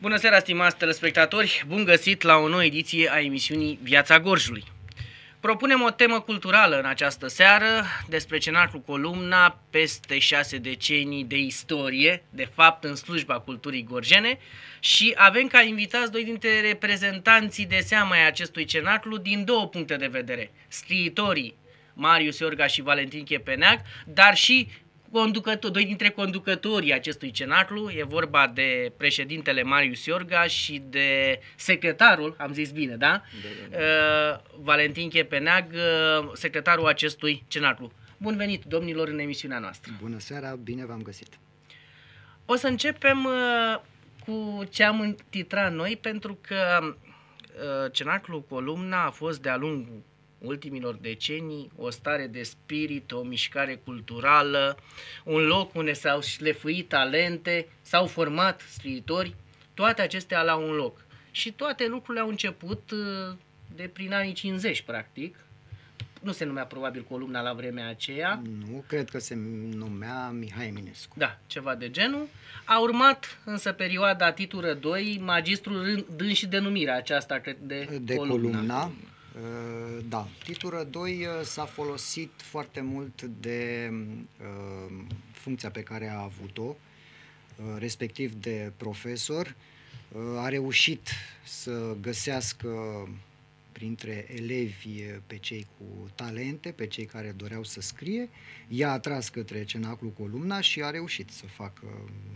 Bună seara, stimați telespectatori! Bun găsit la o nouă ediție a emisiunii Viața Gorjului. Propunem o temă culturală în această seară despre Cenaclu Columna, peste 6 decenii de istorie, de fapt în slujba culturii gorjene, și avem ca invitați doi dintre reprezentanții de seamă ai acestui cenaclu din două puncte de vedere. Scriitorii Marius Iorga și Valentin Chepeneag, dar și doi dintre conducătorii acestui cenaclu. E vorba de președintele Marius Iorga și de secretarul, am zis bine, da? Valentin Chepeneag, secretarul acestui cenaclu. Bun venit, domnilor, în emisiunea noastră. Bună seara, bine v-am găsit. O să începem cu ce am intitrat noi, pentru că cenaclu Columna a fost de-a lungul ultimilor decenii o stare de spirit, o mișcare culturală, un loc unde s-au șlefuit talente, s-au format scriitori, toate acestea la un loc. Și toate lucrurile au început de prin anii 50, practic. Nu se numea probabil Columna la vremea aceea. Nu, cred că se numea Mihai Eminescu. Da, ceva de genul. A urmat însă perioada Titură II, magistrul dând și denumirea aceasta, cred, de Columna. Da, Titură II s-a folosit foarte mult de funcția pe care a avut-o, respectiv de profesor. A reușit să găsească printre elevi pe cei cu talente, pe cei care doreau să scrie. I-a atras către Cenaclu Columna și a reușit să facă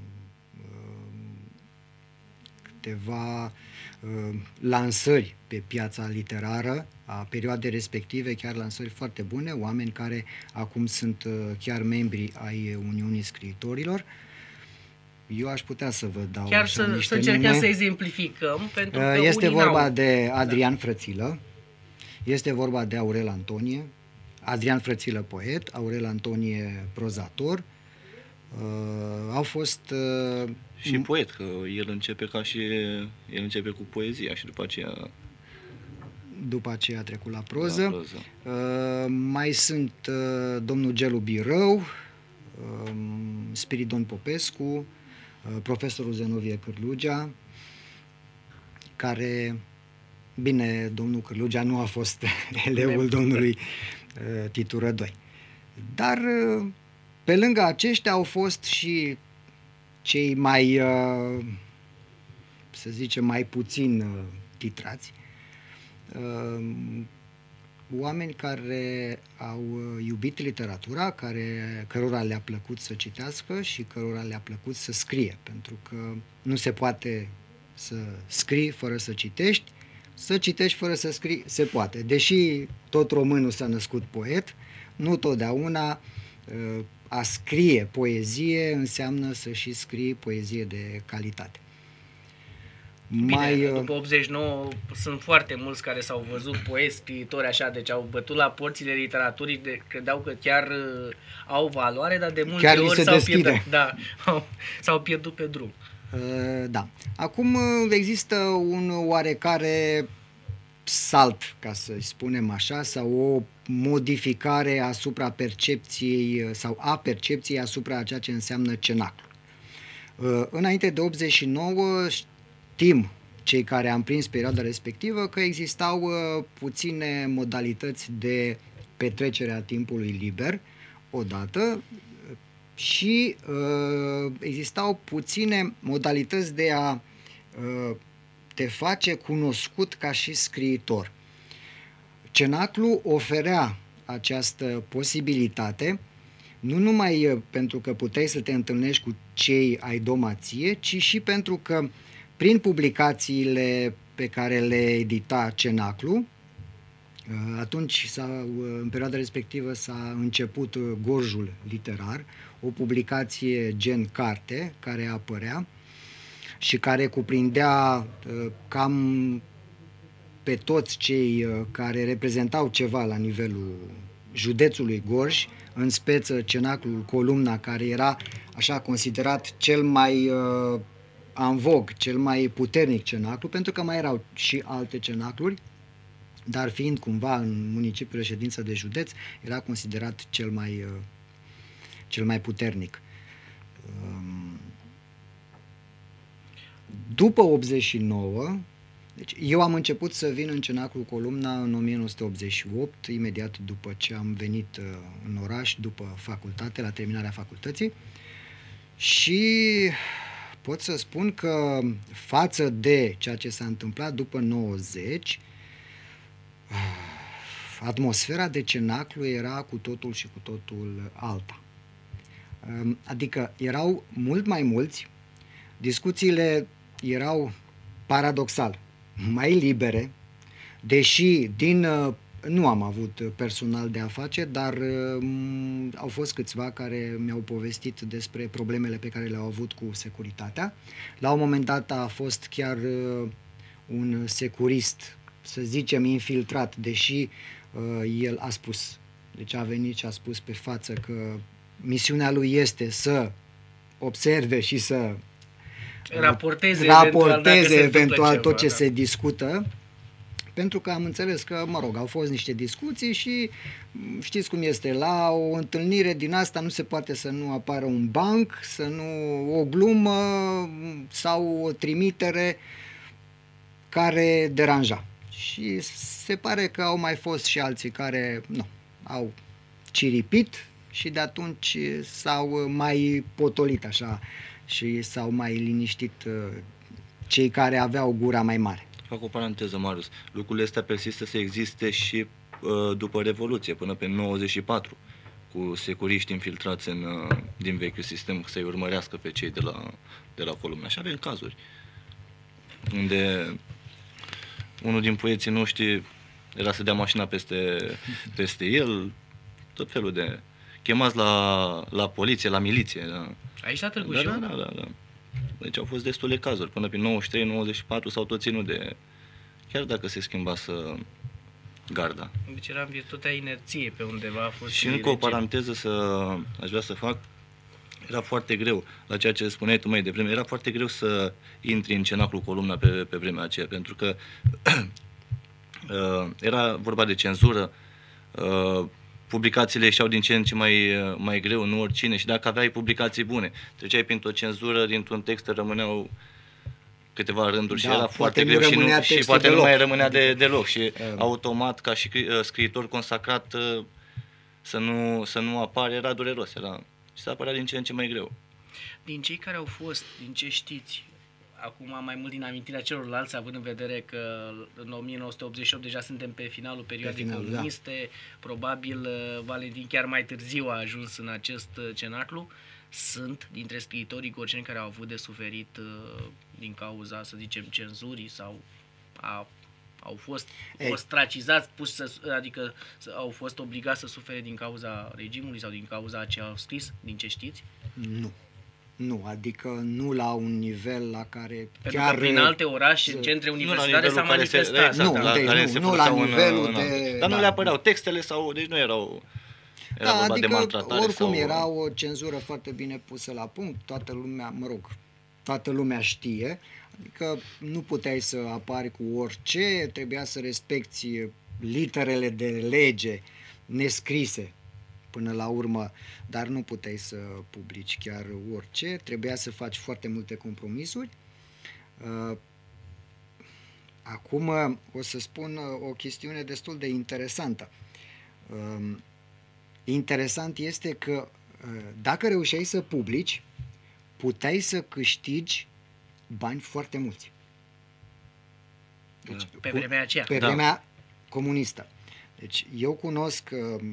câteva lansări pe piața literară a perioadei respective, chiar lansări foarte bune, oameni care acum sunt chiar membri ai Uniunii Scriitorilor. Eu aș putea să vă dau chiar așa niște să încercăm nume. să exemplificăm, pentru că este vorba de Adrian Frățilă, este vorba de Aurel Antonie, Adrian Frățilă poet, Aurel Antonie prozator. Au fost și poet, că el începe cu poezia și după aceea a trecut la proză. Mai sunt domnul Gelu Birău, Spiridon Popescu, profesorul Zenovie Cârlugea, care, bine, domnul Cârlugea nu a fost elevul domnului Titură II. Dar pe lângă aceștia au fost și cei mai, să zicem, mai puțin titrați, oameni care au iubit literatura, cărora le-a plăcut să citească și cărora le-a plăcut să scrie, pentru că nu se poate să scrii fără să citești, să citești fără să scrii se poate. Deși tot românul s-a născut poet, nu totdeauna a scrie poezie înseamnă să și scrii poezie de calitate. Bine, după 89 sunt foarte mulți care s-au văzut poeți, scriitori așa, deci au bătut la porțile literaturii, credeau că chiar au valoare, dar de multe ori s-au pierdut pe drum. Da. Acum există un oarecare salt, ca să spunem așa, sau o modificare asupra percepției sau a percepției asupra ceea ce înseamnă cenaclu. Înainte de 89 știm, cei care am prins perioada respectivă, că existau puține modalități de petrecere a timpului liber, odată, și existau puține modalități de a te face cunoscut ca și scriitor. Cenaclu oferea această posibilitate, nu numai pentru că puteai să te întâlnești cu cei ai domație, ci și pentru că prin publicațiile pe care le edita Cenaclu, atunci, în perioada respectivă, s-a început Gorjul literar, o publicație gen carte care apărea și care cuprindea cam pe toți cei care reprezentau ceva la nivelul județului Gorj, în speță Cenaclul Columna, care era așa considerat cel mai în vog, cel mai puternic cenaclu, pentru că mai erau și alte cenacluri, dar fiind cumva în municipiul reședință de județ, era considerat cel mai puternic. După 89, deci eu am început să vin în Cenaclul Columna în 1988, imediat după ce am venit în oraș, după facultate, la terminarea facultății, și pot să spun că față de ceea ce s-a întâmplat după 90, atmosfera de Cenaclu era cu totul și cu totul alta. Adică erau mult mai mulți, discuțiile erau paradoxal mai libere, deși nu am avut personal de afaceri, dar au fost câțiva care mi-au povestit despre problemele pe care le-au avut cu securitatea. La un moment dat a fost chiar un securist, să zicem, infiltrat, deși el a spus, deci a venit și a spus pe față că misiunea lui este să observe și să raporteze eventual tot ce se discută, pentru că am înțeles că, mă rog, au fost niște discuții și știți cum este, la o întâlnire din asta nu se poate să nu apară un banc, să nu o glumă sau o trimitere care deranja. Și se pare că au mai fost și alții care au ciripit și de atunci s-au mai potolit așa și s-au mai liniștit cei care aveau gura mai mare. Fac o paranteză, Marius. Lucrurile astea persistă să existe și după Revoluție, până pe 94, cu securiști infiltrați din vechiul sistem să-i urmărească pe cei de la Columna. Și avem cazuri unde unul din poeții noștri era să dea mașina peste el, tot felul de... chemați la poliție, la miliție. Da. Aici la Târgu Jiu? Da. Deci au fost destule cazuri. Până pe 93-94 s-au tot ținut de... Chiar dacă se schimbase garda. Deci era în virtutea inerției pe undeva a fost. Și încă o paranteză aș vrea să fac. Era foarte greu, la ceea ce spuneai tu mai devreme, era foarte greu să intri în Cenaclul Columna pe vremea aceea, pentru că era vorba de cenzură, publicațiile ieșeau din ce în ce mai greu, nu oricine, și dacă aveai publicații bune, treceai printr-o cenzură, dintr-un text rămâneau câteva rânduri și era foarte greu și poate nu mai rămânea deloc și automat, ca și scriitor consacrat, să nu apare, era dureros, și s-a apărat din ce în ce mai greu. Din cei care au fost, din ce știți, acum mai mult din amintirea celorlalți, având în vedere că în 1988 deja suntem pe finalul perioadei comuniste, probabil Valentin chiar mai târziu a ajuns în acest cenaclu, sunt dintre scriitorii gorjeni care au avut de suferit din cauza, să zicem, cenzurii sau au fost ostracizați, adică au fost obligați să sufere din cauza regimului sau din cauza ce au scris, din ce știți? Nu, adică nu la un nivel la care pentru chiar... că prin alte orașe, în centre universitare s-a manifestat. Nu la nivelul de... Dar nu le apăreau textele sau... Deci nu erau... Era vorba adică de maltratare oricum era o cenzură foarte bine pusă la punct, toată lumea știe, adică nu puteai să apari cu orice, trebuia să respecti literele de lege nescrise până la urmă, dar nu puteai să publici chiar orice, trebuia să faci foarte multe compromisuri. Acum o să spun o chestiune destul de interesantă. Interesant este că dacă reușeai să publici, puteai să câștigi bani foarte mulți. Deci, pe vremea aceea. Pe vremea comunistă. Deci eu cunosc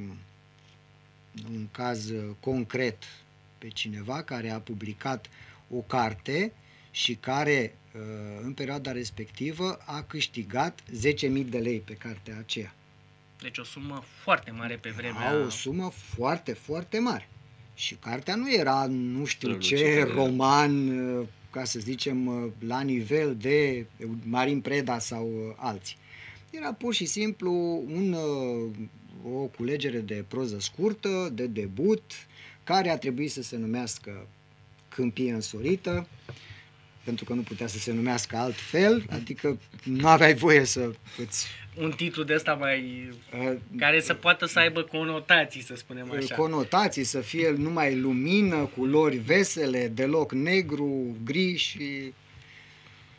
un caz concret pe cineva care a publicat o carte și care în perioada respectivă a câștigat 10.000 de lei pe cartea aceea. Deci o sumă foarte mare pe vremea... O sumă foarte, foarte mare. Și cartea nu era nu știu ce roman, ca să zicem, la nivel de Marin Preda sau alții. Era pur și simplu o culegere de proză scurtă, de debut, care a trebuit să se numească Câmpie însorită, pentru că nu putea să se numească altfel, adică nu aveai voie să îți... Un titlu de ăsta mai... care să poată să aibă conotații, să spunem așa. Conotații, să fie numai lumină, culori vesele, deloc negru, gri și...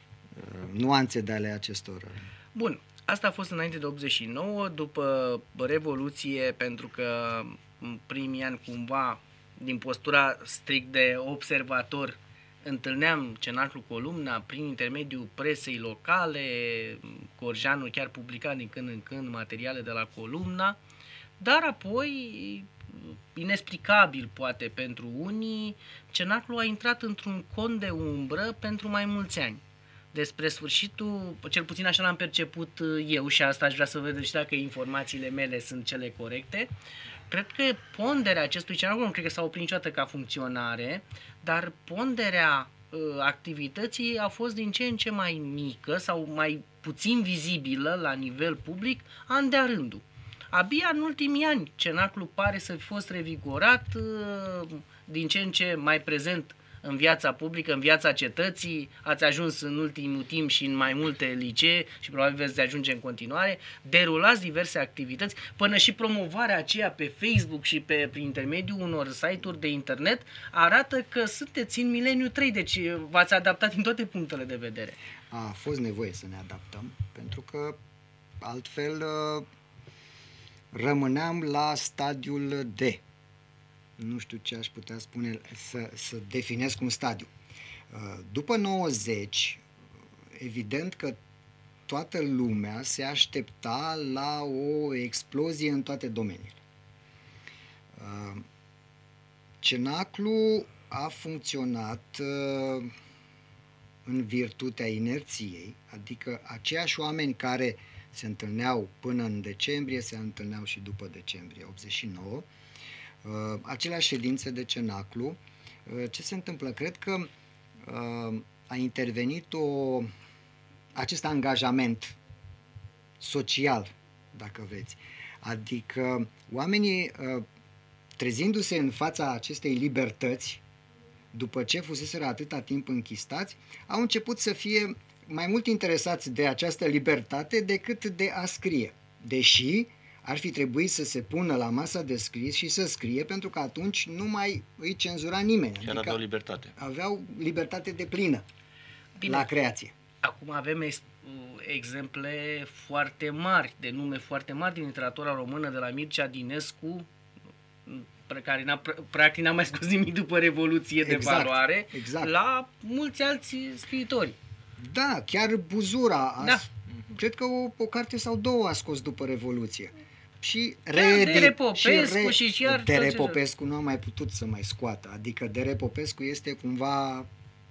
nuanțe de ale acestor. Bun, asta a fost înainte de 89, după Revoluție, pentru că în primii ani cumva, din postura strict de observator, întâlneam Cenaclu Columna prin intermediul presei locale, Corjeanu chiar publica din când în când materiale de la Columna, dar apoi, inexplicabil poate pentru unii, Cenaclu a intrat într-un cont de umbră pentru mai mulți ani. Despre sfârșitul, cel puțin așa l-am perceput eu și asta aș vrea să văd și dacă informațiile mele sunt cele corecte, cred că ponderea acestui Cenaclu, nu cred că s-a oprit niciodată ca funcționare, dar ponderea activității a fost din ce în ce mai mică sau mai puțin vizibilă la nivel public, an de-a rândul. Abia în ultimii ani Cenaclu pare să fi fost revigorat, din ce în ce mai prezent în viața publică, în viața cetății, ați ajuns în ultimul timp și în mai multe licee și probabil veți ajunge în continuare, derulați diverse activități, până și promovarea aceea pe Facebook și prin intermediul unor site-uri de internet arată că sunteți în mileniul 3, deci v-ați adaptat din toate punctele de vedere. A fost nevoie să ne adaptăm, pentru că altfel rămâneam la stadiul D. Nu știu ce aș putea spune, să definesc un stadiu. După 90, evident că toată lumea se aștepta la o explozie în toate domeniile. Cenaclu a funcționat în virtutea inerției, adică aceiași oameni care se întâlneau până în decembrie, se întâlneau și după decembrie 89, aceleași ședințe de Cenaclu. Ce se întâmplă? Cred că a intervenit acest angajament social, dacă vreți. Adică oamenii, trezindu-se în fața acestei libertăți, după ce fuseseră atâta timp închistați, au început să fie mai mult interesați de această libertate decât de a scrie. Deși ar fi trebuit să se pună la masa de scris și să scrie, pentru că atunci nu mai îi cenzura nimeni. Chiar adică aveau libertate. Aveau libertate deplină la creație. Acum avem exemple foarte mari, de nume foarte mari din literatura română, de la Mircea Dinescu, care practic n-a mai scos nimic după Revoluție de valoare, la mulți alți scriitori. Da, chiar Buzura, cred că o carte sau două a scos după Revoluție. Și Dere Popescu și iar Dere Popescu nu a mai putut să mai scoată. Adică Dere Popescu este cumva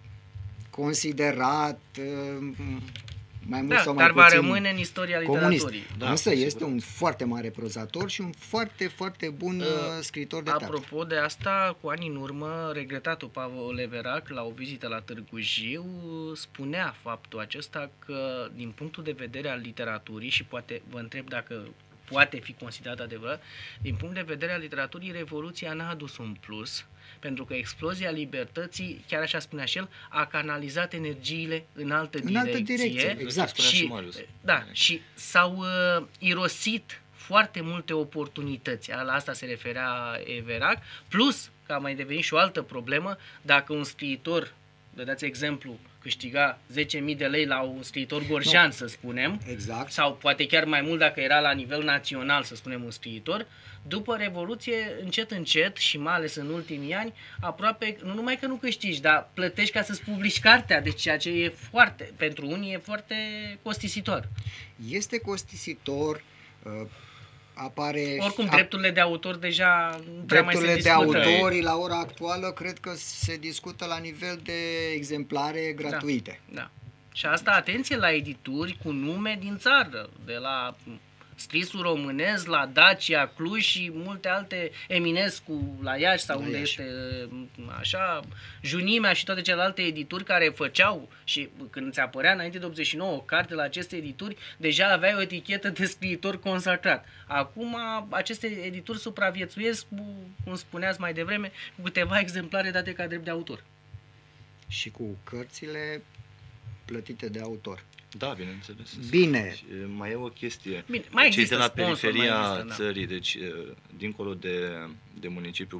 considerat mai mult sau mai dar puțin va rămâne în istoria literaturii. Însă este un foarte mare prozator și un foarte, foarte bun scriitor de teatru. Apropo de asta, cu ani în urmă, regretatul Pavel Leverac, la o vizită la Târgu Jiu, spunea faptul acesta că, din punctul de vedere al literaturii, și poate vă întreb dacă poate fi considerat adevărat, din punct de vedere al literaturii, Revoluția n-a adus un plus, pentru că explozia libertății, chiar așa spunea și el, a canalizat energiile în altă direcție. Exact. Și s-au irosit foarte multe oportunități. La asta se referea Everac, plus că a mai devenit și o altă problemă, dacă un scriitor, dați exemplu, câștiga 10.000 de lei la un scriitor gorjean, să spunem, sau poate chiar mai mult dacă era la nivel național, să spunem, un scriitor, după Revoluție, încet, încet, și mai ales în ultimii ani, aproape, nu numai că nu câștigi, dar plătești ca să-ți publici cartea, deci ceea ce e foarte, pentru unii e foarte costisitor. Este costisitor, apare... Oricum, drepturile de autor deja nu prea mai se discută. Drepturile de autori, la ora actuală, cred că se discută la nivel de exemplare gratuite. Da. Și asta, atenție la edituri cu nume din țară, de la Scrisul Românesc, la Dacia, Cluj și multe alte, Eminescu la Iași sau unde este așa, Junimea și toate celelalte edituri care făceau, și când ți apărea înainte de 89 o carte la aceste edituri, deja aveai o etichetă de scriitor consacrat. Acum aceste edituri supraviețuiesc, cum spuneați mai devreme, cu câteva exemplare date ca drept de autor. Și cu cărțile plătite de autor. Da, bineînțeles. Bine. Și mai e o chestie. Bine, mai cei de la periferia există, țării, deci dincolo de municipiul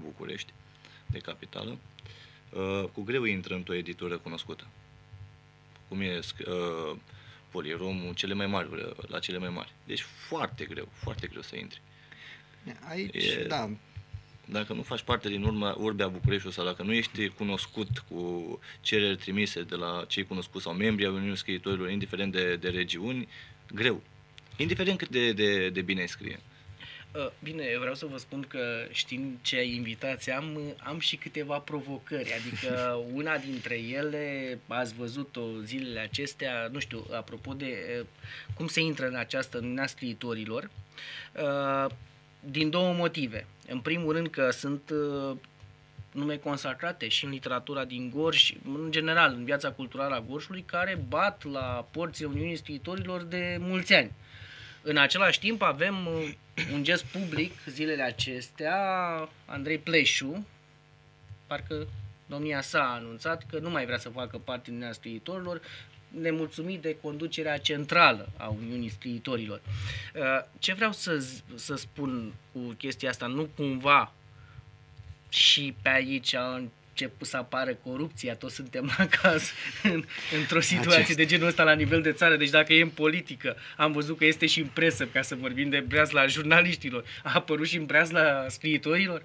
cum e poliromul, cele mai mari, la cele mai mari. Deci foarte greu să intri. Aici, da. Dacă nu faci parte din Urbea Bucureștiului sau dacă nu ești cunoscut cu cereri trimise de la cei cunoscuți sau membrii ai Uniunii Scriitorilor, indiferent de regiuni, greu. Indiferent cât de bine ai scrie. Bine, eu vreau să vă spun că știind ce invitați am și câteva provocări, adică una dintre ele ați văzut-o zilele acestea, nu știu, apropo de cum se intră în această Uniunea Scriitorilor, din două motive. În primul rând că sunt nume consacrate și în literatura din Gorj, în general, în viața culturală a Gorjului, care bat la porțile Uniunii Scriitorilor de mulți ani. În același timp avem un gest public zilele acestea, Andrei Pleșu, parcă domnia sa a anunțat că nu mai vrea să facă parte din Uniunea Scriitorilor, nemulțumit de conducerea centrală a Uniunii Scriitorilor. Ce vreau să spun cu chestia asta? Nu cumva și pe aici a început să apară corupția, toți suntem la caz într-o situație de genul ăsta la nivel de țară, deci dacă e în politică, am văzut că este și în presă, ca să vorbim de breazla jurnaliștilor, a apărut și în breazla scriitorilor?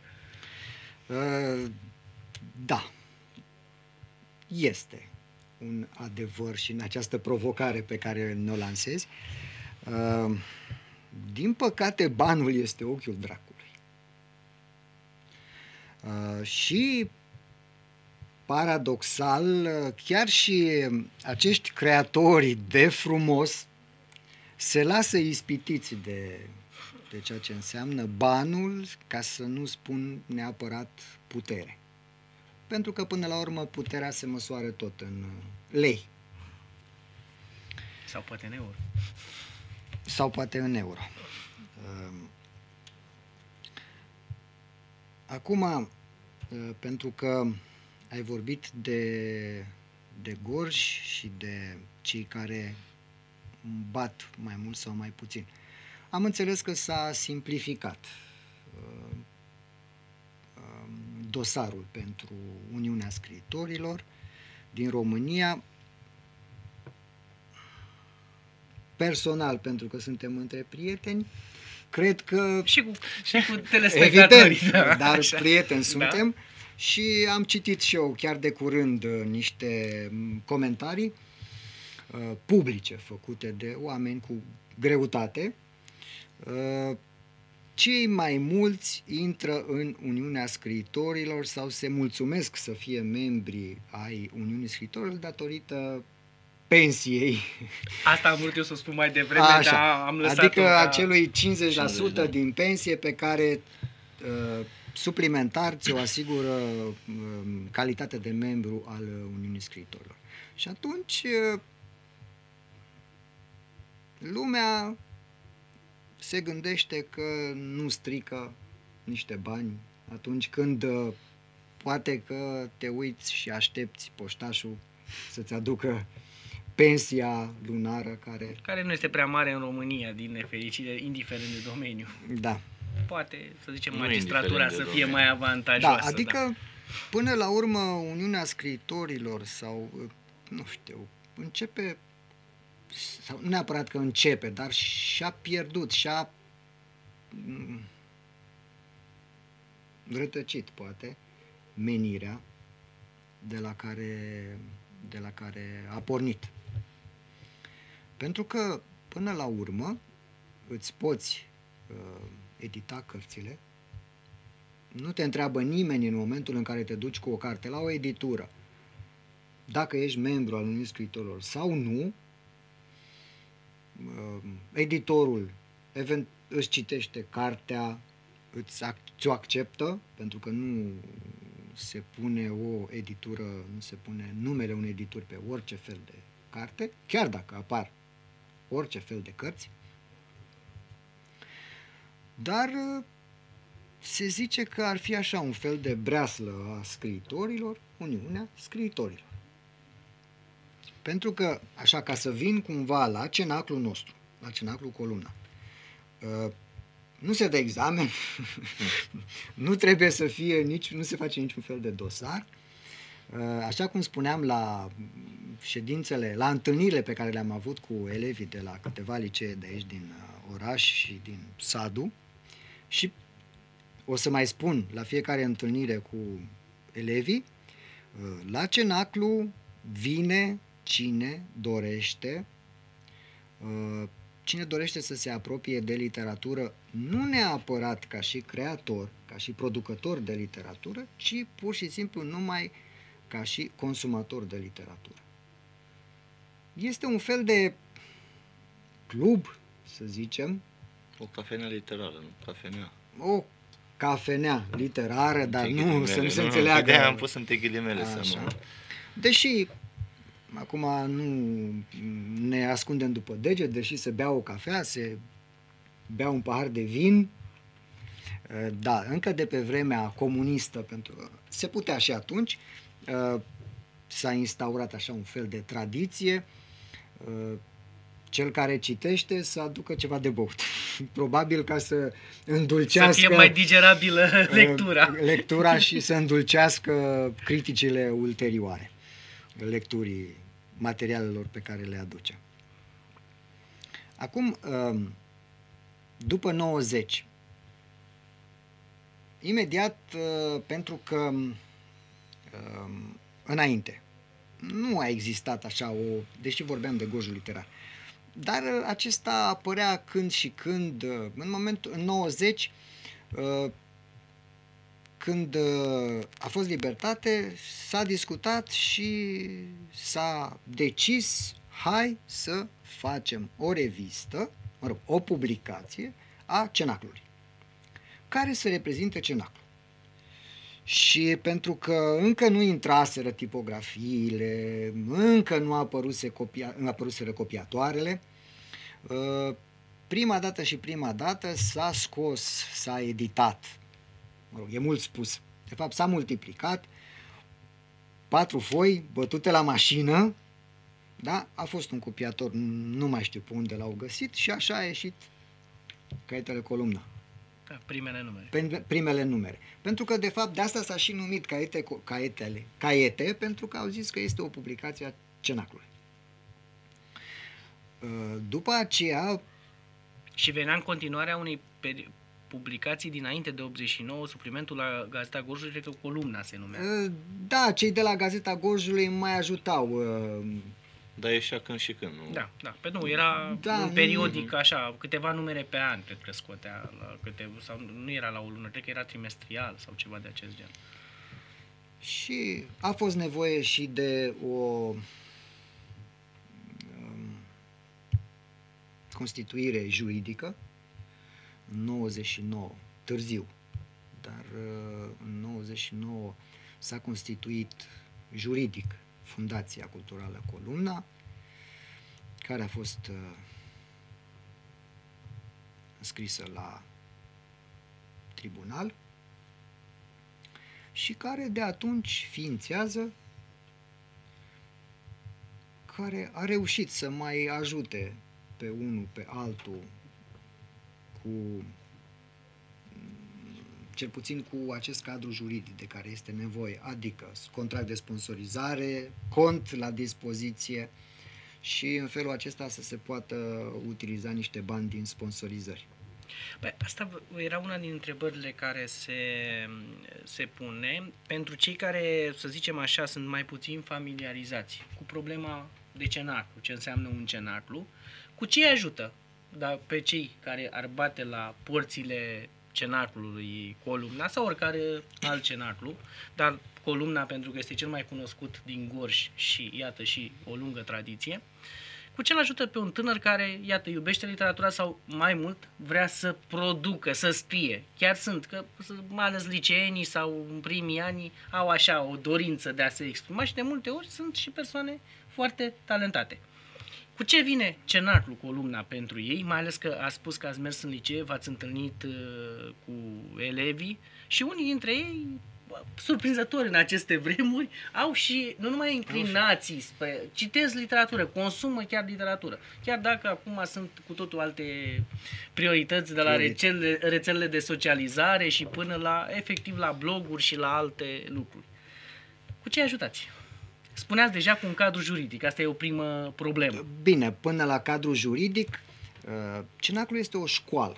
Da, este un adevăr și în această provocare pe care ne-o lansezi. Din păcate, banul este ochiul dracului. Și paradoxal, chiar și acești creatori de frumos se lasă ispitiți de ceea ce înseamnă banul, ca să nu spun neapărat putere. Pentru că până la urmă puterea se măsoară tot în lei. Sau poate în euro. Sau poate în euro. Acum, pentru că ai vorbit de Gorj și de cei care bat mai mult sau mai puțin, am înțeles că s-a simplificat dosarul pentru Uniunea Scriitorilor din România. Personal, pentru că suntem între prieteni, cred că... Și cu telespectatorii. Evident, da, dar așa. prieteni suntem. Da. Și am citit și eu chiar de curând niște comentarii publice făcute de oameni cu greutate. Cei mai mulți intră în Uniunea Scriitorilor sau se mulțumesc să fie membri ai Uniunii Scriitorilor datorită pensiei. Asta am vrut eu să spun mai devreme, așa, dar am lăsat-o adică acelui 50% din pensie pe care suplimentar ți-o asigură calitatea de membru al Uniunii Scriitorilor. Și atunci lumea se gândește că nu strică niște bani atunci când poate că te uiți și aștepți poștașul să-ți aducă pensia lunară care nu este prea mare în România, din nefericire, indiferent de domeniu. Da. Poate, să zicem, Nu magistratura să fie domeniu. mai avantajoasă. Da, adică până la urmă Uniunea Scriitorilor sau, nu știu, începe, sau nu neapărat că începe, dar și-a pierdut, și-a rătăcit, poate, menirea de la care a pornit. Pentru că, până la urmă, îți poți edita cărțile, nu te întreabă nimeni în momentul în care te duci cu o carte la o editură, dacă ești membru al Uniunii Scriitorilor sau nu. Editorul îți citește cartea, ți-o acceptă, pentru că nu se pune o editură, nu se pune numele unei edituri pe orice fel de carte, chiar dacă apar orice fel de cărți. Dar se zice că ar fi așa un fel de breaslă a scriitorilor, Uniunea Scriitorilor. Pentru că, așa, ca să vin cumva la cenaclul nostru, la cenaclul Columna, nu se dă examen, nu trebuie să fie nu se face niciun fel de dosar, Așa cum spuneam la ședințele, la întâlnirile pe care le-am avut cu elevii de la câteva licee de aici din oraș și din Sadu, și o să mai spun la fiecare întâlnire cu elevii, la Cenaclu vine cine dorește să se apropie de literatură, nu neapărat ca și creator, ca și producător de literatură, ci pur și simplu numai ca și consumator de literatură. Este un fel de club, să zicem. O cafenea literară, nu? Cafenea. O cafenea literară, dar nu să nu se Nu, înțeleagă. de-aia am pus între ghilimele Așa. să nu... Deși, acum nu ne ascundem după deget, deși se bea o cafea, se bea un pahar de vin, da, încă de pe vremea comunistă, pentru că se putea și atunci, s-a instaurat așa un fel de tradiție, cel care citește să aducă ceva de băut. Probabil ca să îndulcească... Să fie mai digerabilă lectura. Lectura și să îndulcească criticile ulterioare lecturii materialelor pe care le aduce. Acum, după 90, imediat, pentru că înainte nu a existat așa deși vorbeam de gojul literar, dar acesta apărea când și când, în 90, când a fost libertate, s-a discutat și s-a decis, hai să facem o revistă, o publicație a Cenaclului, care să reprezinte Cenaclul. Și pentru că încă nu intraseră tipografiile, încă nu apăruseră copiatoarele, prima dată s-a scos, s-a editat, e mult spus, de fapt s-a multiplicat, 4 foi bătute la mașină, da? A fost un copiator, nu mai știu pe unde l-au găsit, și așa a ieșit Caietele Columna. Da, Primele numere. Pentru că, de fapt, de asta s-a și numit Caiete, pentru că au zis că este o publicație a Cenaclului. După aceea... Și venea în continuarea unei publicații dinainte de 89, suplimentul la Gazeta Gorjului, cred că Columna se numea. Da, cei de la Gazeta Gorjului mai ajutau. Dar ieșea când și când, nu? Da, da. Pe nu, era un periodic așa, câteva numere pe an, cred că scotea sau nu era la o lună, cred că era trimestrial sau ceva de acest gen. Și a fost nevoie și de o constituire juridică în 99, târziu, dar în 99 s-a constituit juridic Fundația Culturală Columna, care a fost înscrisă la tribunal și care de atunci ființează, care a reușit să mai ajute pe unul, pe altul, cel puțin cu acest cadru juridic de care este nevoie, adică contract de sponsorizare, cont la dispoziție și în felul acesta să se poată utiliza niște bani din sponsorizări. Bă, asta era una din întrebările care se pune pentru cei care, să zicem așa, sunt mai puțin familiarizați cu problema de cenaclu, ce înseamnă un cenaclu, cu ce îi ajută pe cei care ar bate la porțile cenaclului Columna sau oricare alt cenaclu, dar Columna pentru că este cel mai cunoscut din Gorj și iată și o lungă tradiție, cu ce îl ajută pe un tânăr care, iată, iubește literatura sau mai mult vrea să producă, să scrie. Chiar sunt, că mai ales liceenii sau în primii ani au așa o dorință de a se exprima și de multe ori sunt și persoane foarte talentate. Cu ce vine cenaclu Columna pentru ei, mai ales că a spus că ați mers în licee, v-ați întâlnit cu elevii și unii dintre ei, surprinzători în aceste vremuri, au și nu numai inclinații, citesc literatură, consumă chiar literatură. Chiar dacă acum sunt cu totul alte priorități, de la rețelele de socializare și până la, efectiv, la bloguri și la alte lucruri. Cu ce ajutați? Spuneați deja cu un cadru juridic, asta e o primă problemă. Bine, până la cadru juridic, Cenaclul este o școală.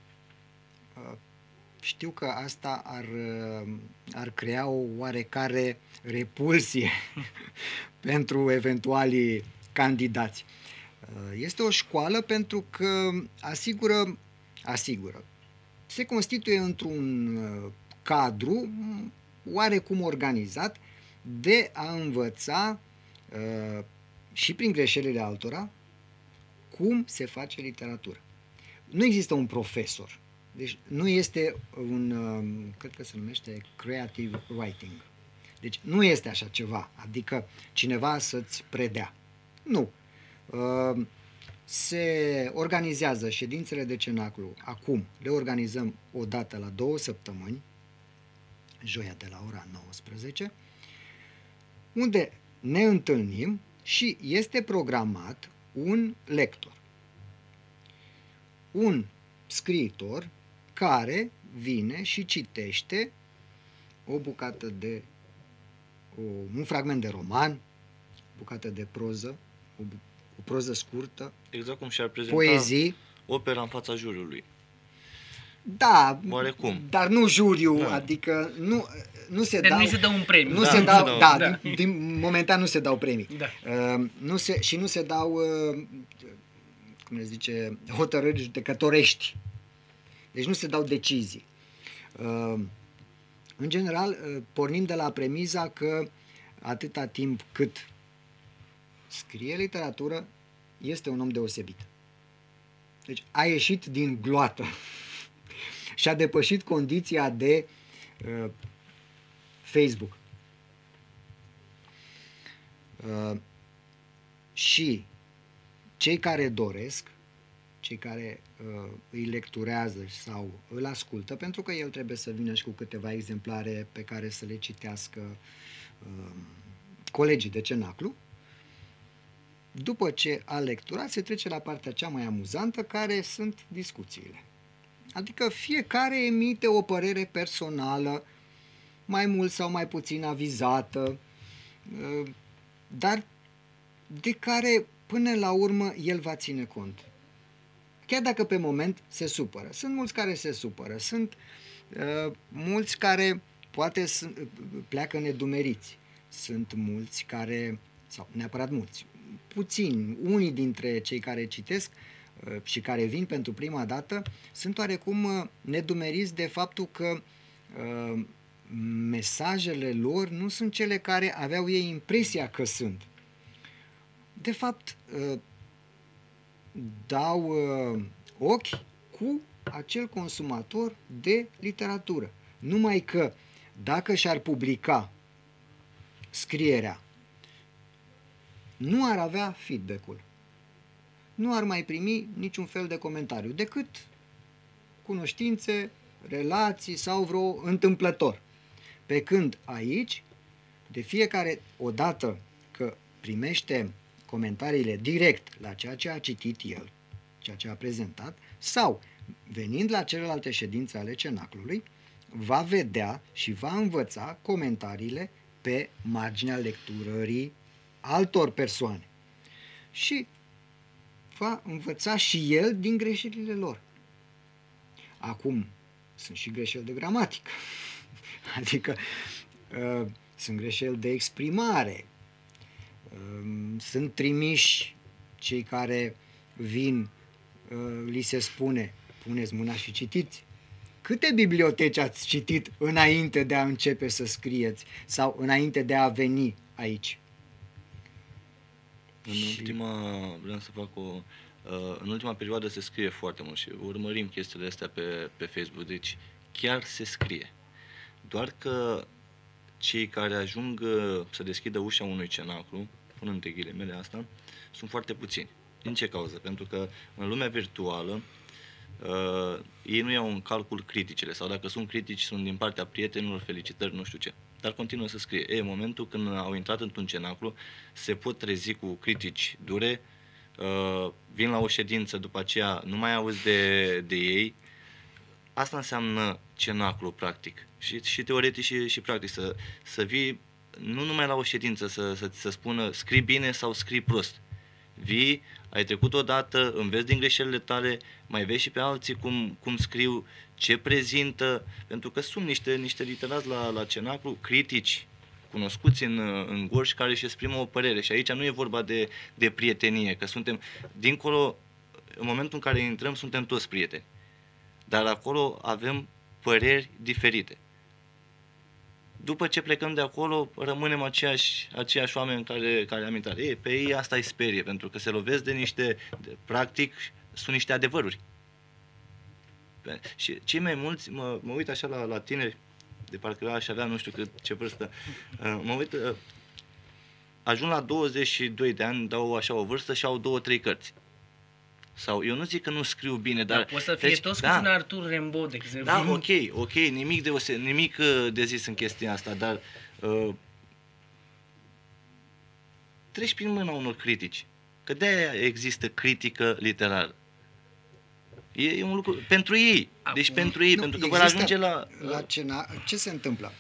Știu că asta ar crea o oarecare repulsie pentru eventualii candidați. Este o școală pentru că asigură, se constituie într-un cadru oarecum organizat de a învăța și prin greșelile altora cum se face literatură. Nu există un profesor. Deci nu este cred că se numește creative writing. Deci nu este așa ceva, adică cineva să-ți predea. Nu. Se organizează ședințele de cenaclu. Acum le organizăm o dată la 2 săptămâni, joia de la ora 19, unde ne întâlnim și este programat un lector. Un scriitor care vine și citește o bucată un fragment de roman, o bucată de proză, o proză scurtă, Exact cum și-ar prezenta poezii. opera în fața juriului. Da, Oarecum. dar nu juriu, Da. adică nu se Deci dau... nu se dă un premiu. Nu Da, se nu dau, se dau- da, da. momentan nu se dau premii. Da. Și nu se dau, cum le zice, hotărâri judecătorești. Deci nu se dau decizii. În general, pornim de la premiza că atâta timp cât scrie literatură, este un om deosebit. Deci a ieșit din gloată și a depășit condiția de Facebook. Și cei care doresc, cei care îi lecturează sau îl ascultă, pentru că el trebuie să vină și cu câteva exemplare pe care să le citească colegii de cenaclu, după ce a lecturat, se trece la partea cea mai amuzantă, care sunt discuțiile. Adică fiecare emite o părere personală, mai mult sau mai puțin avizată, dar de care până la urmă el va ține cont. Chiar dacă pe moment se supără. Sunt mulți care se supără, sunt mulți care poate pleacă nedumeriți, sunt mulți care, sau neapărat mulți, puțini, unii dintre cei care citesc și care vin pentru prima dată, sunt oarecum nedumeriți de faptul că mesajele lor nu sunt cele care aveau ei impresia că sunt. De fapt, dau ochi cu acel consumator de literatură. Numai că dacă și-ar publica scrierea, nu ar avea feedback-ul. Nu ar mai primi niciun fel de comentariu, decât cunoștințe, relații sau vreo întâmplător. Pe când aici, de fiecare odată că primește comentariile direct la ceea ce a citit el, ceea ce a prezentat, sau venind la celelalte ședințe ale cenaclului, va vedea și va învăța comentariile pe marginea lecturării altor persoane. Și va învăța și el din greșelile lor. Acum, sunt și greșeli de gramatică, adică sunt greșeli de exprimare, sunt trimiși cei care vin, li se spune, puneți mâna și citiți. Câte biblioteci ați citit înainte de a începe să scrieți sau înainte de a veni aici? Vreau să fac în ultima perioadă se scrie foarte mult și urmărim chestiile astea pe Facebook, deci chiar se scrie. Doar că cei care ajung să deschidă ușa unui cenaclu, pun între ghilimele asta, sunt foarte puțini. Din ce cauză? Pentru că în lumea virtuală ei nu iau în calcul criticile sau dacă sunt critici sunt din partea prietenilor, felicitări, nu știu ce. Dar continuă să scrie. În momentul când au intrat într-un cenaclu, se pot trezi cu critici dure, vin la o ședință, după aceea nu mai auzi de ei. Asta înseamnă cenaclu, practic. Și teoretic și practic. Să vii nu numai la o ședință să spună scrii bine sau scrii prost. Vii, ai trecut odată, înveți din greșelile tale, mai vezi și pe alții cum scriu, ce prezintă, pentru că sunt niște literați la Cenaclu, critici, cunoscuți în Gorj, care își exprimă o părere. Și aici nu e vorba de prietenie, că suntem, dincolo, în momentul în care intrăm, suntem toți prieteni. Dar acolo avem păreri diferite. După ce plecăm de acolo, rămânem aceiași oameni care am intrat. Pe ei asta îi sperie, pentru că se lovesc practic, sunt niște adevăruri. Și cei mai mulți, mă uit așa la tineri, de parcă aș avea nu știu ce vârstă, mă uit, ajung la 22 de ani, dau așa o vârstă și au 2-3 cărți. Sau eu nu zic că nu scriu bine, dar... Poți să fie toți cu un Artur Rimbaud, de exemplu. Da, ok, nimic de zis în chestia asta, dar treci prin mâna unor critici. Că de-aia există critică literară. E un lucru pentru ei. Deci pentru ei, pentru că vor ajunge la ce se întâmplă?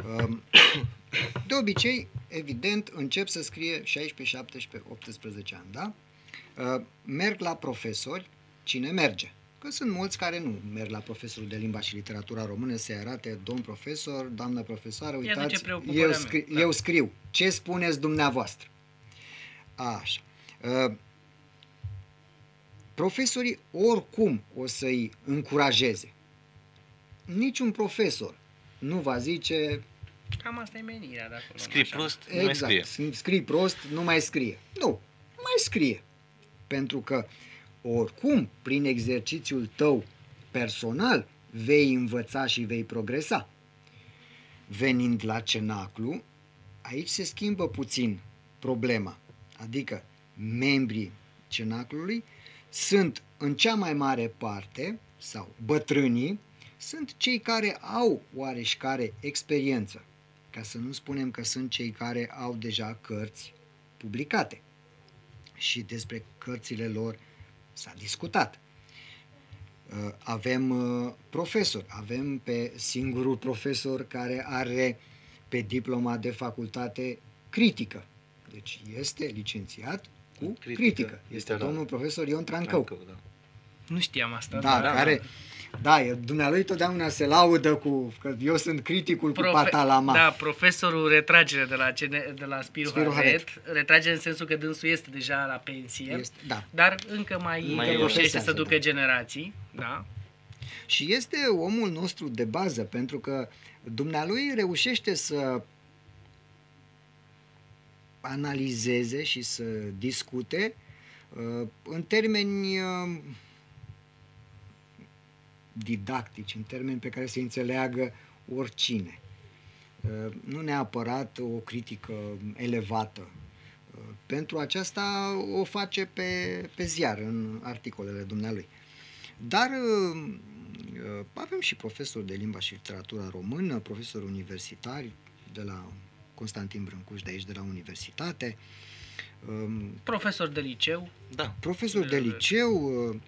De obicei, evident, încep să scrie 16, 17, 18 ani, da? Merg la profesori, cine merge? Că sunt mulți care nu merg la profesorul de limba și literatura română să-i arate, domn profesor, doamnă profesoară, uitați, eu scriu. Ce spuneți dumneavoastră? Așa. Profesorii oricum o să-i încurajeze. Niciun profesor nu va zice... Cam asta e menirea de acolo. Scrii prost, nu mai scrie. Scrii prost, nu mai scrie. Nu, mai scrie. Pentru că oricum, prin exercițiul tău personal, vei învăța și vei progresa. Venind la Cenaclu, aici se schimbă puțin problema. Adică membrii Cenaclului sunt în cea mai mare parte, sau bătrânii, sunt cei care au oareșcare experiență. Ca să nu spunem că sunt cei care au deja cărți publicate. Și despre cărțile lor s-a discutat. Avem profesori, avem pe singurul profesor care are pe diploma de facultate critică. Deci este licențiat cu critică. Este domnul profesor Ion Trancău. Da. Nu știam asta. Dumnealui totdeauna se laudă cu că eu sunt criticul cu patalama. Da, profesorul retragere de la Spiru Haret, retragere în sensul că dânsul este deja la pensie, dar încă mai reușește să ducă generații. Da. Și este omul nostru de bază, pentru că dumnealui reușește să analizeze și să discute în termeni didactici, în termeni pe care se înțeleagă oricine. Nu neapărat o critică elevată. Pentru aceasta o face pe ziar, în articolele dumnealui. Dar avem și profesori de limba și literatura română, profesori universitari de la Constantin Brâncuș, de aici, de la universitate. Profesor de liceu. Da. Profesor de liceu.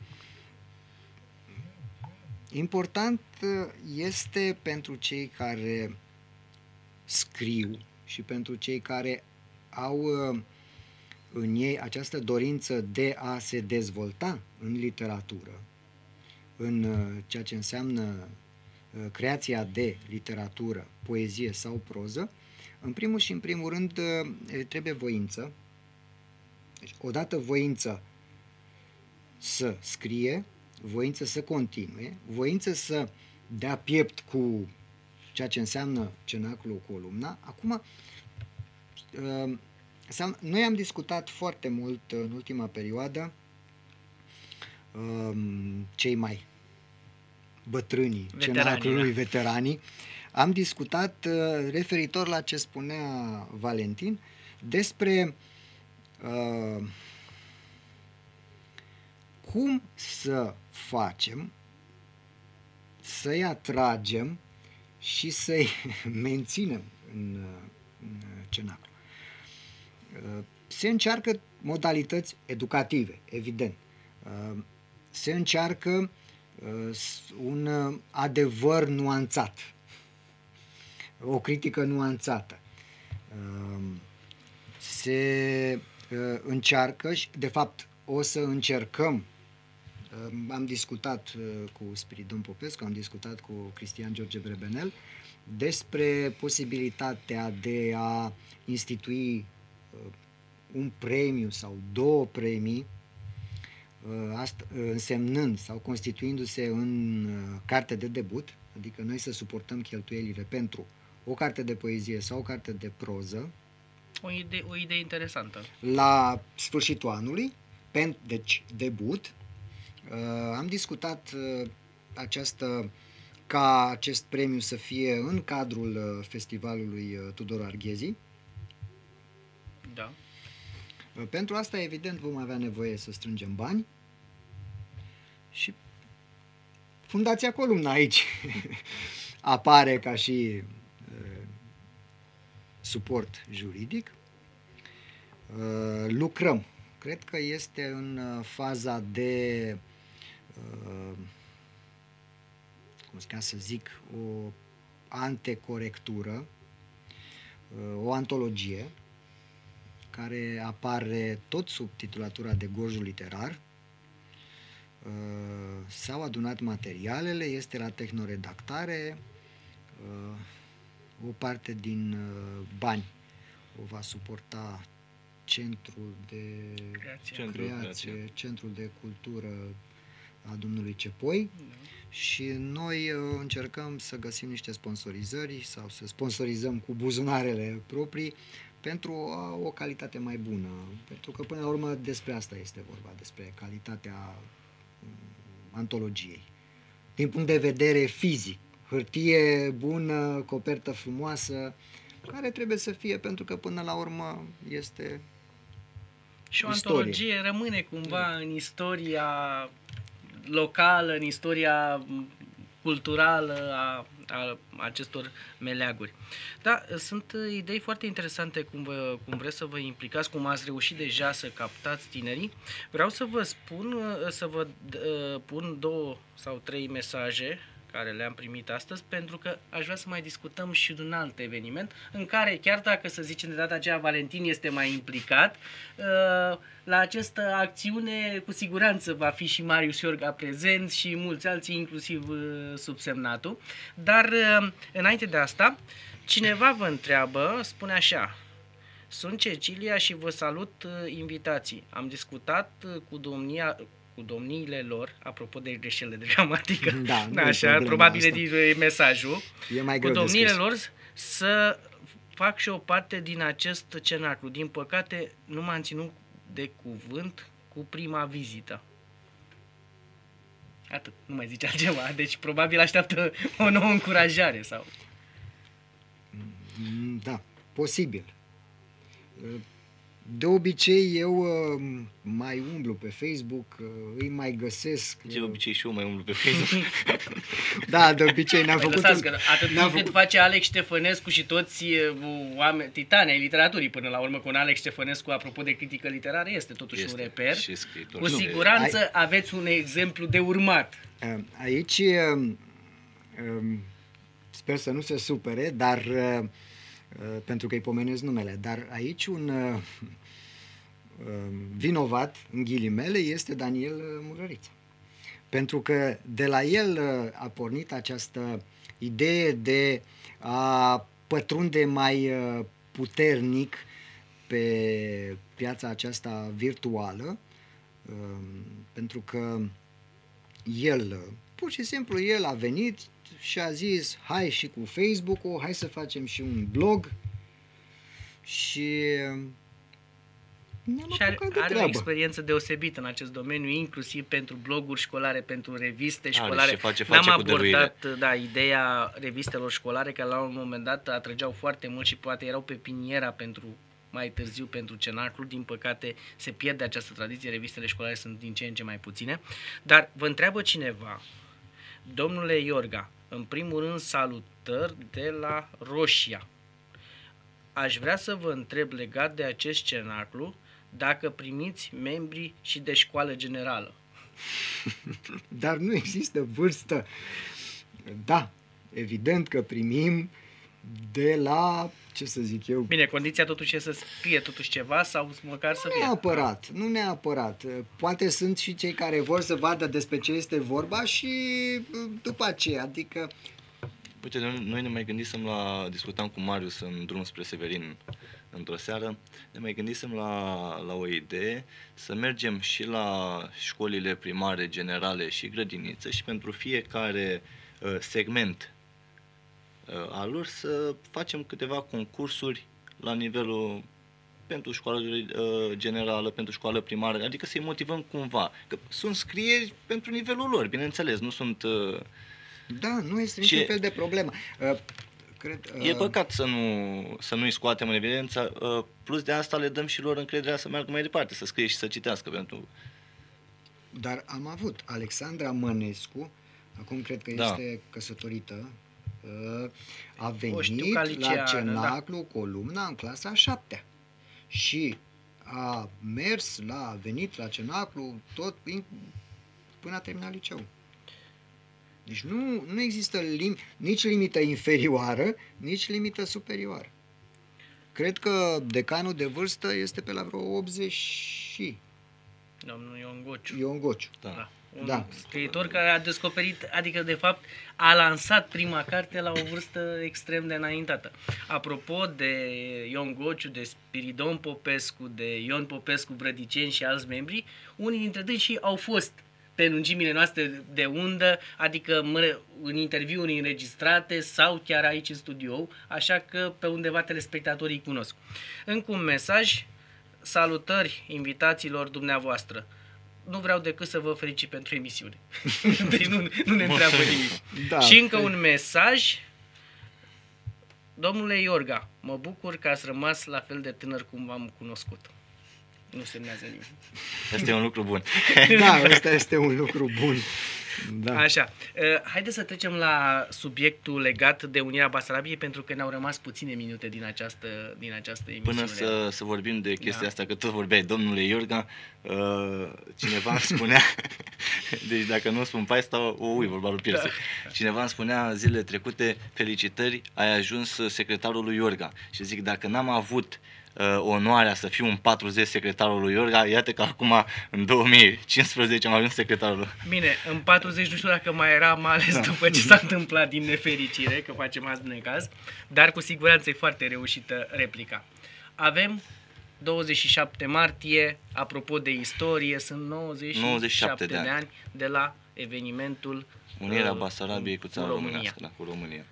Important este pentru cei care scriu și pentru cei care au în ei această dorință de a se dezvolta în literatură, în ceea ce înseamnă creația de literatură, poezie sau proză, în primul și în primul rând trebuie voință. Deci, odată voință să scrie, voință să continue, voință să dea piept cu ceea ce înseamnă Cenaclu Columna. Acum, noi am discutat foarte mult în ultima perioadă, cei mai bătrânii Cenaclului, veteranii, am discutat referitor la ce spunea Valentin despre cum să facem să-i atragem și să-i menținem în Cenaclu. Se încearcă modalități educative, evident. Se încearcă un adevăr nuanțat, o critică nuanțată. se încearcă și, de fapt, o să încercăm. Am discutat cu Spiridon Popescu, am discutat cu Cristian George Brebenel despre posibilitatea de a institui un premiu sau 2 premii, însemnând sau constituindu-se în carte de debut, adică noi să suportăm cheltuielile pentru o carte de poezie sau o carte de proză. O idee interesantă. La sfârșitul anului, deci debut, am discutat ca acest premiu să fie în cadrul festivalului Tudor Arghezi. Da. Pentru asta, evident, vom avea nevoie să strângem bani și Fundația Columna aici apare ca și suport juridic. Lucrăm. Cred că este în faza de, cum să zic, o antecorectură, o antologie care apare tot sub titulatura de Gorjul Literar. S-au adunat materialele, este la tehnoredactare, o parte din bani o va suporta Centrul de Creație, Centrul de Cultură a domnului Cepoi, și noi încercăm să găsim niște sponsorizări sau să sponsorizăm cu buzunarele proprii pentru o calitate mai bună, pentru că până la urmă despre asta este vorba, despre calitatea antologiei. Din punct de vedere fizic, hârtie bună, copertă frumoasă, care trebuie să fie, pentru că până la urmă este și o istorie. Antologie rămâne cumva în istoria locală, în istoria culturală a acestor meleaguri. Da, sunt idei foarte interesante cum vreți să vă implicați, cum ați reușit deja să captați tinerii. Vreau să vă pun 2 sau 3 mesaje care le-am primit astăzi, pentru că aș vrea să mai discutăm și de un alt eveniment în care, chiar dacă, să zicem, de data aceea Valentin este mai implicat, la această acțiune cu siguranță va fi și Marius Iorga prezent și mulți alții, inclusiv subsemnatul. Dar înainte de asta, cineva vă întreabă, spune așa: sunt Cecilia și vă salut invitații. Am discutat cu domniile lor, apropo de greșelile de gramatică, da, așa, probabil din mesajul, e mai cu domniile lor să fac și o parte din acest cenaclu. Din păcate, nu m-am ținut de cuvânt cu prima vizită. Atât, nu mai zice altceva, deci probabil așteaptă o nouă încurajare sau... Da, posibil. De obicei eu mai umblu pe Facebook, îi mai găsesc. De obicei și eu mai umblu pe Facebook. Da, de obicei ne-am făcut... Atât cât face Alex Ștefănescu și toți oameni titani ai literaturii până la urmă, cu un Alex Ștefănescu, apropo de critică literară, este totuși un reper. Cu siguranță aveți un exemplu de urmat. Aici sper să nu se supere, dar... pentru că îi pomenesc numele, dar aici un vinovat, în ghilimele, este Daniel Murăriță. Pentru că de la el a pornit această idee de a pătrunde mai puternic pe piața aceasta virtuală, pentru că el, pur și simplu, el a venit și a zis, hai și cu Facebook-ul, hai să facem și un blog, și are o experiență deosebită în acest domeniu, inclusiv pentru bloguri școlare, pentru reviste școlare. N-am abordat ideea revistelor școlare, care la un moment dat atrăgeau foarte mult și poate erau pepiniera pentru mai târziu pentru cenaclu. Din păcate se pierde această tradiție, revistele școlare sunt din ce în ce mai puține. Dar vă întreabă cineva: domnule Iorga, în primul rând salutări de la Roșia. Aș vrea să vă întreb, legat de acest cenaclu, dacă primiți membri și de școală generală. Dar nu există vârstă. Da, evident că primim de la, ce să zic eu... Bine, condiția totuși e să scrie totuși ceva sau măcar să fie. Nu neapărat. Poate sunt și cei care vor să vadă despre ce este vorba și după aceea, adică... Uite, noi ne mai gândisem discutam cu Marius în drum spre Severin într-o seară, ne mai gândisem la o idee să mergem și la școlile primare, generale și grădiniță și pentru fiecare segment al lor să facem câteva concursuri la nivelul pentru școală generală, pentru școală primară, adică să-i motivăm cumva. Că sunt scrieri pentru nivelul lor, bineînțeles, nu sunt... Da, nu este niciun fel de problemă. E păcat să nu-i scoatem în evidență, plus de asta le dăm și lor încrederea să meargă mai departe, să scrie și să citească pentru... Dar am avut Alexandra Mănescu, acum cred că este căsătorită, a venit la Cenaclu Columna în clasa 7-a și a venit la Cenaclu tot până a terminat liceul. Deci nu există nici limită inferioară, nici limită superioară. Cred că decanul de vârstă este pe la vreo 80. Domnul Ion Gociu. Un scriitor care a descoperit, adică de fapt a lansat prima carte la o vârstă extrem de înaintată. Apropo de Ion Gociu, de Spiridon Popescu, de Ion Popescu Brădiceni și alți membri, unii dintre dânsii au fost pe lungimile noastre de undă, adică în interviuri înregistrate sau chiar aici în studio, așa că pe undeva telespectatorii cunosc. Încă un mesaj, salutări invitațiilor dumneavoastră. Nu vreau decât să vă felicit pentru emisiune. Deci nu ne întreabă nimic. Da, și încă un mesaj, domnule Iorga, mă bucur că ați rămas la fel de tânăr cum v-am cunoscut. Nu semnează nimic. Asta e un lucru bun. Da, asta este un lucru bun. Da. Așa. Haideți să trecem la subiectul legat de Unirea Basarabiei, pentru că ne-au rămas puține minute din această emisiune. Până să vorbim de chestia asta, că tot vorbeai, domnule Iorga, cineva îmi spunea, deci dacă nu spun pai, vorba lui Pierse. Cineva îmi spunea zilele trecute, felicitări, ai ajuns secretarul lui Iorga. Și zic, dacă n-am avut onoarea să fiu un 40 secretarul lui Iorga, iată că acum în 2015 am ajuns secretarul lui. Bine, în 40 nu știu dacă mai era, mai ales după ce s-a întâmplat din nefericire, că facem azi necaz, dar cu siguranță e foarte reușită replica. Avem 27 martie, apropo de istorie, sunt 97 de ani de la evenimentul Unirea Basarabiei cu țara românească, cu România.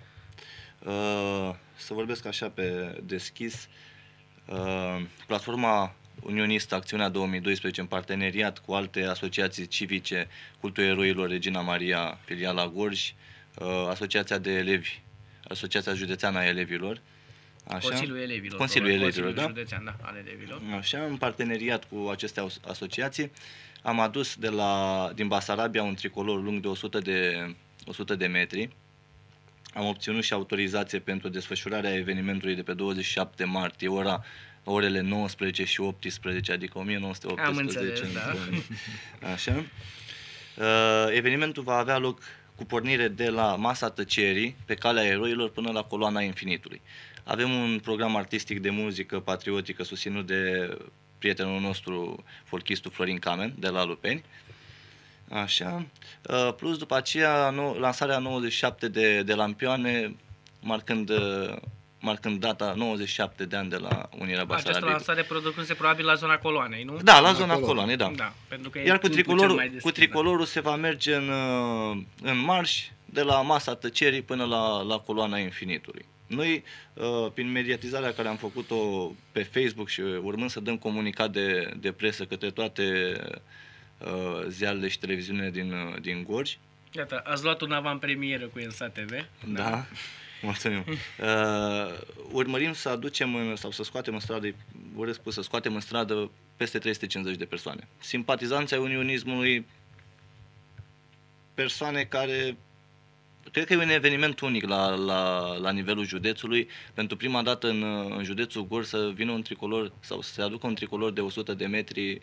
Să vorbesc așa pe deschis, platforma unionistă Acțiunea 2012 în parteneriat cu alte asociații civice, Cultul Eroilor Regina Maria, filiala Gorj, Asociația de Elevi, Asociația Județeană a Elevilor, așa? Consiliul Elevilor, da? Județean, da, al elevilor. Așa, în parteneriat cu aceste asociații, am adus din Basarabia un tricolor lung de 100 de metri. Am obținut și autorizație pentru desfășurarea evenimentului de pe 27 martie, orele 19 și 18, adică 1918. Am înțeles, da. Așa. Evenimentul va avea loc cu pornire de la Masa Tăcerii, pe Calea Eroilor, până la Coloana Infinitului. Avem un program artistic de muzică patriotică susținut de prietenul nostru, folchistul Florin Camen, de la Lupeni. Așa, plus după aceea lansarea 97 de lampioane, marcând data 97 de ani de la Unirea Basarabiei. Această lansare producându-se probabil la zona Coloanei, nu? Da, la zona Coloanei, da. Pentru că iar cu tricolorul se va merge în marș de la Masa Tăcerii până la Coloana Infinitului. Noi, prin mediatizarea care am făcut-o pe Facebook și urmând să dăm comunicat de presă către toate ziarele și televiziunile din Gorj. Iată, ați luat un avantpremieră cu ENSA TV. Da, mulțumim. Urmărim să aducem sau să scoatem în stradă, să scoatem în stradă peste 350 de persoane. Simpatizanți ai unionismului, persoane care... Cred că e un eveniment unic la nivelul județului. Pentru prima dată în județul Gorj să vină un tricolor sau să se aducă un tricolor de 100 de metri.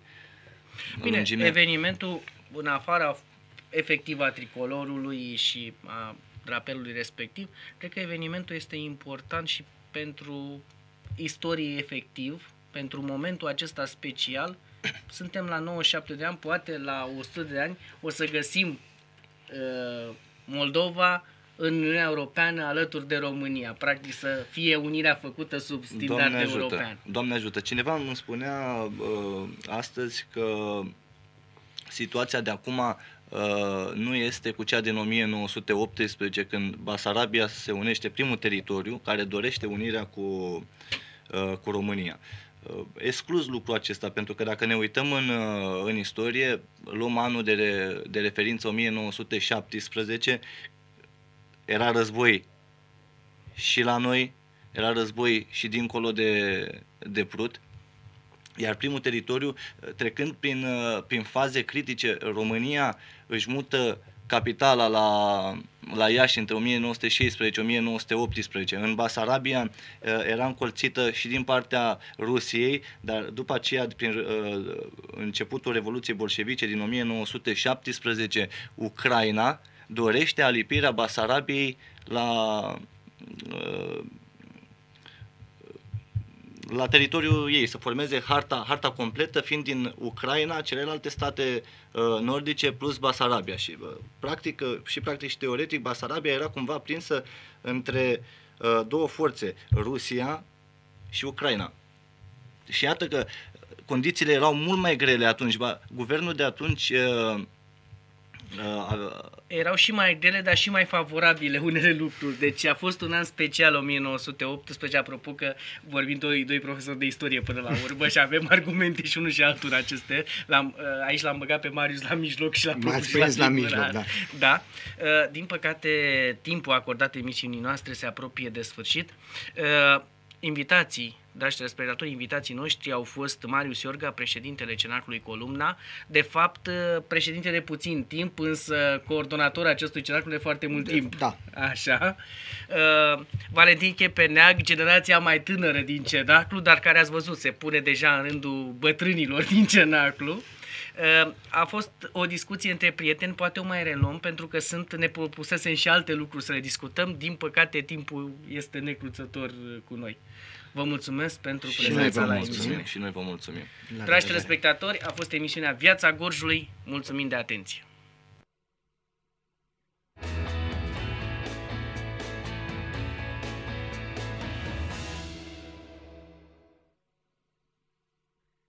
Bine, evenimentul, în afara efectiv a tricolorului și a drapelului respectiv. Cred că evenimentul este important și pentru istorie efectiv, pentru momentul acesta special. Suntem la 97 de ani, poate la 100 de ani o să găsim Moldova în Uniunea Europeană alături de România. Practic să fie unirea făcută sub standard european. Doamne ajută! Cineva îmi spunea astăzi că situația de acum nu este cu cea din 1918, când Basarabia se unește, primul teritoriu care dorește unirea cu România. Exclus lucrul acesta, pentru că dacă ne uităm în istorie, luăm anul de referință 1917, era război și la noi, era război și dincolo de Prut, iar primul teritoriu, trecând prin faze critice, România își mută capitala la Iași între 1916-1918. În Basarabia era încolțită și din partea Rusiei, dar după aceea, prin începutul Revoluției Bolșevice din 1917, Ucraina dorește alipirea Basarabiei la teritoriul ei, să formeze harta completă, fiind din Ucraina, celelalte state nordice plus Basarabia. Și practic și teoretic Basarabia era cumva prinsă între două forțe, Rusia și Ucraina. Și iată că condițiile erau mult mai grele atunci. Guvernul de atunci erau și mai grele, dar și mai favorabile unele lucruri. Deci a fost un an special 1918, apropo că vorbim doi profesori de istorie până la urmă și avem argumente și unul și altul aceste. Aici l-am băgat pe Marius la mijloc și la mijloc, da. Da. Din păcate, timpul acordat emisiunii noastre se apropie de sfârșit. Invitații, dragi telespectatori, invitații noștri au fost Marius Iorga, președintele Cenaclului Columna, de fapt președinte de puțin timp, însă coordonator acestui cenaclu de foarte mult timp. Da. Așa. Valentin Chepeneag, generația mai tânără din cenaclu, dar care ați văzut se pune deja în rândul bătrânilor din cenaclu. A fost o discuție între prieteni, poate o mai reluăm, pentru că ne propusesem și alte lucruri să le discutăm. Din păcate, timpul este necruțător cu noi. Vă mulțumesc pentru prezența la emisiune. Și noi vă mulțumim. Dragi telespectatori, a fost emisiunea Viața Gorjului. Mulțumim de atenție.